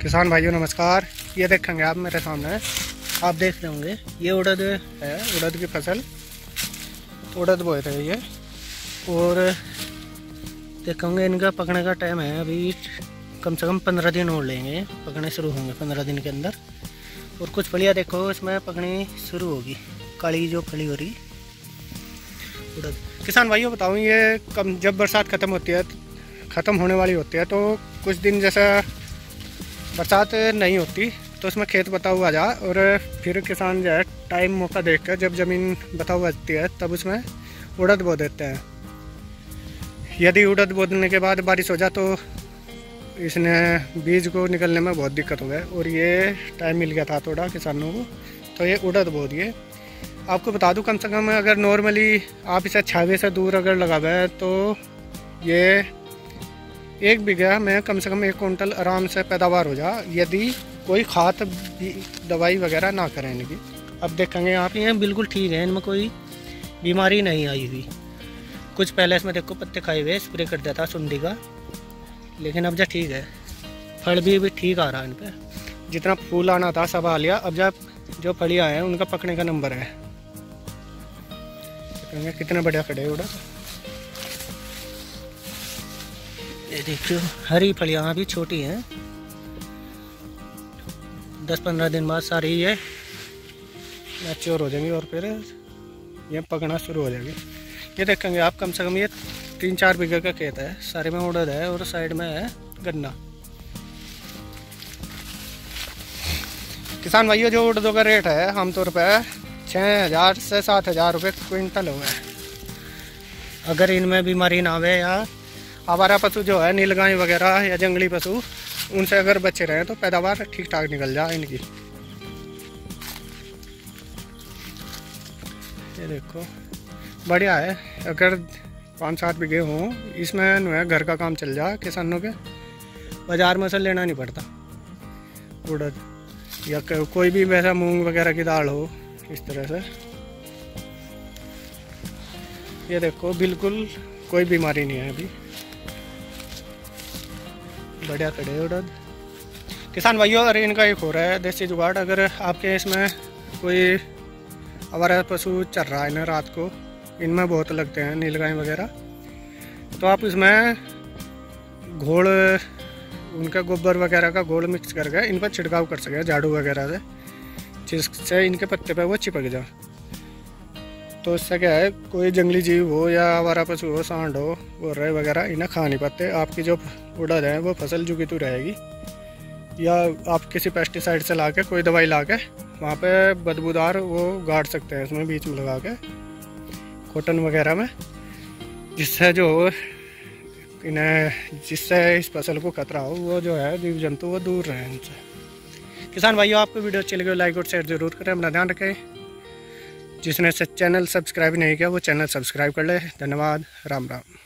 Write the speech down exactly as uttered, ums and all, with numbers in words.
किसान भाइयों नमस्कार। ये देखेंगे आप मेरे सामने, आप देख रहे होंगे ये उड़द है, उड़द की फसल, उड़द बोए थे ये। और देखेंगे इनका पकने का टाइम है, अभी कम से कम पंद्रह दिन और लेंगे, पकने शुरू होंगे पंद्रह दिन के अंदर। और कुछ फलियाँ देखो इसमें पकनी शुरू होगी, काली जो फली हो रही उड़द। किसान भाइयों बताऊँ, ये कम जब बरसात ख़त्म होती है, ख़त्म होने वाली होती है, तो कुछ दिन जैसा बरसात नहीं होती तो उसमें खेत बता हुआ जा, और फिर किसान जो है टाइम मौका देख कर जब ज़मीन बता हुआ होती है तब उसमें उड़द बो देते हैं। यदि उड़द बोने के बाद बारिश हो जाए तो इसने बीज को निकलने में बहुत दिक्कत हो गई, और ये टाइम मिल गया था थोड़ा किसानों को, तो ये उड़द बो दिए। आपको बता दूं, कम से कम अगर नॉर्मली आप इसे छावे से दूर अगर लगावे तो ये एक बीघा में कम से कम एक कुंटल आराम से पैदावार हो जा, यदि कोई खाद दवाई वगैरह ना करें इनकी। अब देखेंगे आप, ये बिल्कुल ठीक है, इनमें कोई बीमारी नहीं आई हुई। कुछ पहले इसमें देखो पत्ते खाए हुए स्प्रे कर दिया था सुंडी का, लेकिन अब जा ठीक है, फल भी भी ठीक आ रहा है इन पर। जितना फूल आना था सब आ लिया, अब जब जो फलियाँ हैं उनका पकने का नंबर है। कितने बढ़िया खड़े उड़ा, ये देखियो हरी फलियाँ भी छोटी हैं, दस पंद्रह दिन बाद सारी ये मैच्योर हो जाएंगी और फिर ये पकना शुरू हो जाएगी। ये देखेंगे आप, कम से कम ये तीन चार बीघे का खेत है, सारे में उड़द है और साइड में है गन्ना। किसान भाइयों, जो उड़दों का रेट है आमतौर पर छः हज़ार से सात हज़ार रुपये क्विंटल हुआ है। अगर इनमें बीमारी ना आवे या आवारा पशु जो है नीलगाय वगैरह या जंगली पशु, उनसे अगर बचे रहें तो पैदावार ठीक ठाक निकल जाए इनकी। ये देखो बढ़िया है, अगर पाँच सात बीघे हों इसमें जो है घर का काम चल जाए किसानों के, बाजार में से लेना नहीं पड़ता उड़द, या कोई भी वैसा मूंग वगैरह की दाल हो इस तरह से। ये देखो बिल्कुल कोई बीमारी नहीं है, अभी बढ़िया खड़े उड़द। किसान भाइयों, अरे इनका एक हो रहा है देसी जुगाड़, अगर आपके इसमें कोई आवारा पशु चल रहा है ना रात को, इनमें बहुत लगते हैं नीलगाय वगैरह, तो आप इसमें घोल, उनका गोबर वगैरह का घोल मिक्स करके इन पर छिड़काव कर सके झाड़ू वगैरह से, जिससे इनके पत्ते पे वो चिपक जाए। तो इससे क्या है, कोई जंगली जीव हो या आवारा पशु हो, सांड हो, गोरे वगैरह इन्हें खा नहीं पाते। आपकी जो उड़द है वो फसल जुगी तो रहेगी। या आप किसी पेस्टिसाइड से ला के, कोई दवाई ला के वहाँ पे बदबूदार वो गाड़ सकते हैं उसमें बीच में लगा के कॉटन वगैरह में, जिससे जो इन्हें जिससे इस फसल को खतरा हो, वो जो है जीव जंतु वो दूर रहें इनसे। किसान भाइयों, आपको वीडियो अच्छी लगी लाइक और शेयर जरूर करें, अपना ध्यान रखें। जिसने चैनल सब्सक्राइब नहीं किया वो चैनल सब्सक्राइब कर ले। धन्यवाद, राम राम।